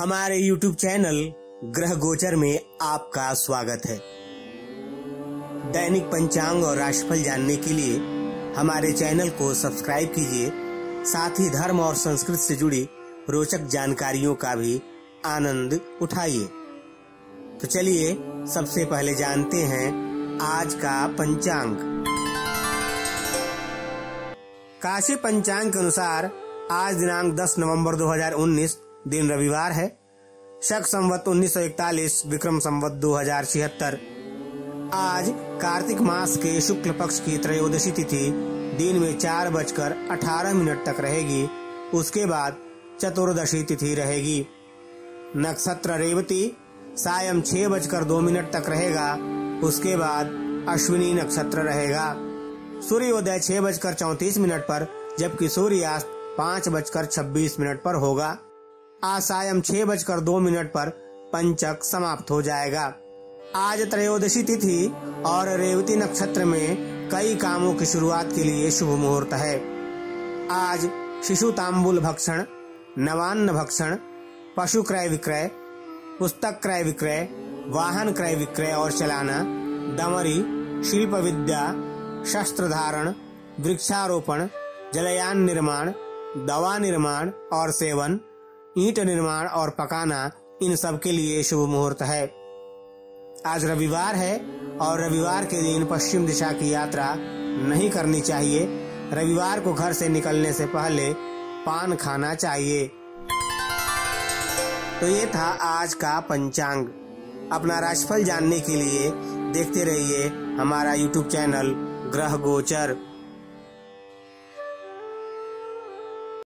हमारे YouTube channel ग्रह गोचर में आपका स्वागत है। दैनिक पंचांग और राशिफल जानने के लिए हमारे चैनल को सब्सक्राइब कीजिए। साथ ही धर्म और संस्कृति से जुड़ी रोचक जानकारियों का भी आनंद उठाइए। तो चलिए सबसे पहले जानते हैं आज का पंचांग। काशी पंचांग के अनुसार आज दिनांक 10 नवंबर 2019 दिन रविवार है। शक संवत 1941 विक्रम संवत 2076। आज कार्तिक मास के शुक्ल पक्ष की त्रयोदशी तिथि दिन में 4:18 तक रहेगी। उसके बाद चतुर्दशी तिथि रहेगी। नक्षत्र रेवती सायं 6:02 तक रहेगा। उसके बाद अश्विनी नक्षत्र रहेगा। सूर्योदय 6:34 पर जबकि सूर्यास्त 5:26 पर होगा। आज सायं 6:02 पर पंचक समाप्त हो जाएगा। आज त्रयोदशी तिथि और रेवती नक्षत्र में कई कामों की शुरुआत के लिए शुभ मुहूर्त है। आज शिशु तांबूल भक्षण, नवान्न भक्षण, पशु क्रय विक्रय, पुस्तक क्रय विक्रय, वाहन क्रय विक्रय और चलाना, दमरी, शिल्प विद्या, शस्त्र धारण, वृक्षारोपण, जलयान निर्माण, दवा निर्माण और सेवन, ईंट निर्माण और पकाना, इन सब के लिए शुभ मुहूर्त है। आज रविवार है और रविवार के दिन पश्चिम दिशा की यात्रा नहीं करनी चाहिए। रविवार को घर से निकलने से पहले पान खाना चाहिए। तो ये था आज का पंचांग। अपना राशिफल जानने के लिए देखते रहिए हमारा YouTube चैनल ग्रह गोचर।